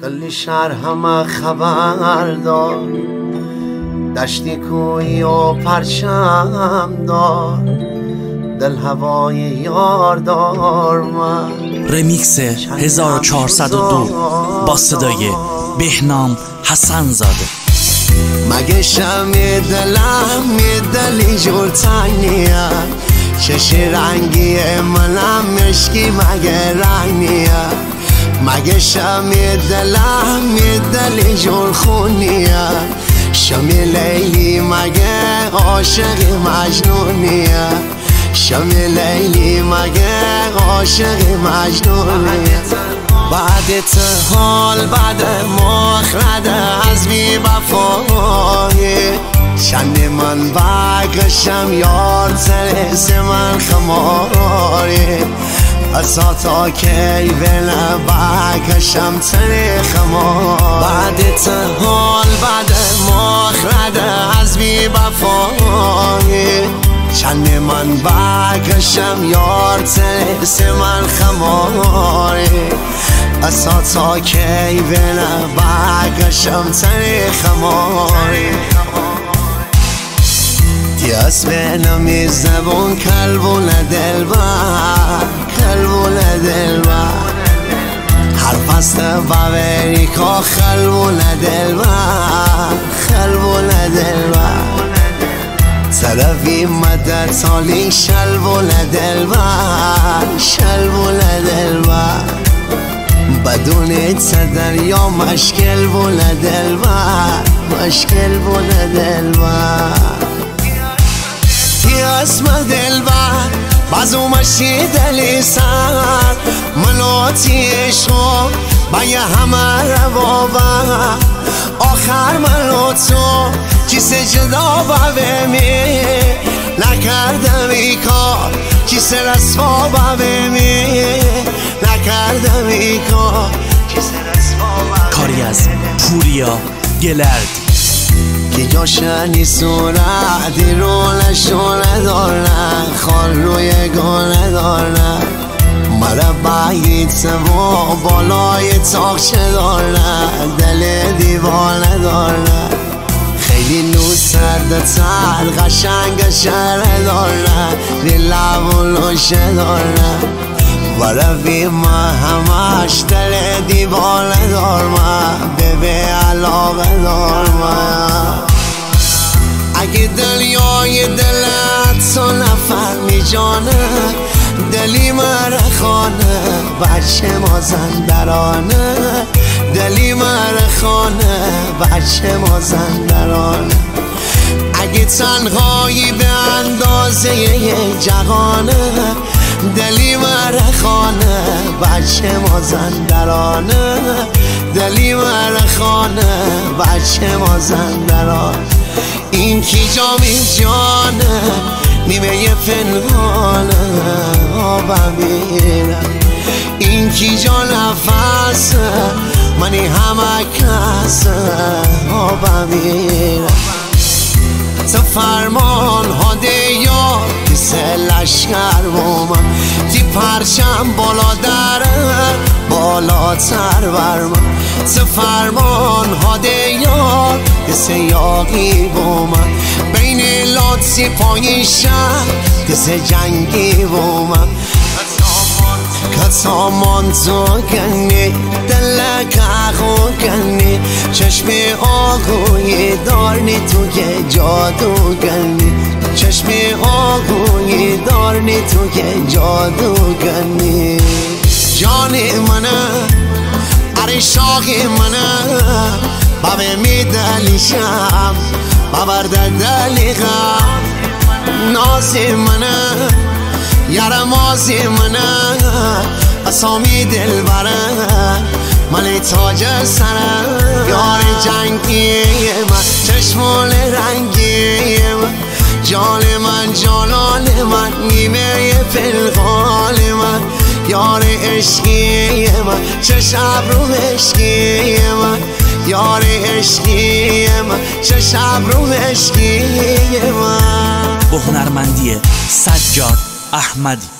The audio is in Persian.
کلی شهر همه خبر دار، دشتی کوی و پرچم دار، دل هوای یار دار. من رمیکس 1402 با صدای بهنام حسن زاده. مگه شمی دلم یه دلی جور تنگیه، چش رنگی منم مشکی مگه رنگیه. مگه شمی دلم یه دلی جور خونیه، شمی لیلی مگه عاشق مجنونیه. شمی لیلی مگه عاشق مجنونیه. بعد حال بعد مخرد از بی وفایی، چند من بگشم یار ترس من خماری. اصلا تا کی بله بگشم تر خمار. بعد حال بعد مخرد از بی وفایی، چند من بگشم یار ترس من خماری. اصلا تا کی بله بگشم تر خماری. تی اسمنمی زبون کلبون دلبر، کلبون دلبر. حرف است باوری که خلبون دلبر، خلبون دلبر. طرفی مدد سالی شلبون دلبر، شلبون دلبر. بدون دریا مشکل بول دلبر، مشکل بول دلبر. تی اسم دلبر بازو مشی دلی سر، مناتی عشق بایه همه روابر. آخر منو تو کیسه جدا ببمی، نکردم ای کار کیسه رسوا ببمی، نکردم ای کار کیسه رسوا. کاری از پوریا گلرد. که جاشنی صورتی رو نشونه دارن، خال روی گونه دارن. مرا باید سوا بالای تاخچه دارن، دل دیوانه دارن. خیلی نو سرد تر قشنگ شهر دارن، لب و لوشه دارن. ورفی ما همش دل دیوانه دارم، به علاقه دارم. اگه دلیای دلت تو نفهمی جانه، دلی مرخانه بچه مازندرانه. دلی مرخانه بچه مازندرانه. اگه تنهایی به اندازه جهانه، دلی مرخانه بچه مازندرانه. دلی مرخانه بچه مازندرانه. این کی جامی جانه نیمه پنهانه آبم میرم. این کی جا نفسه منی همه کسه آبم میرم. تو فرمان هاده یا کسه لشکر بومم، تی پرچم بالا دره بالاتر برمم. تو فرمان هاده یا کسه یاقی بومم، بین لاتسی پای شهر کسه جنگی بومم. کتامان تو کنی دلک آقو کنی، چشم آقوی دارنی تو که جادو کنی. چشم آقوی دارنی تو که جادو کنی. جان منه اره شاقی منه، بابه می دلیشم باورده دلیقم. نازی منه یارمازی منه، اسامی دل بره ملی تاج سره. یار جنگی من چشمال رنگی من، جان من جانان من نیمه پلغال من. یار عشقی من چه شب رو عشقی من، یار عشقی من چه شب رو عشقی من. با هنرمندی سجاد احمدی.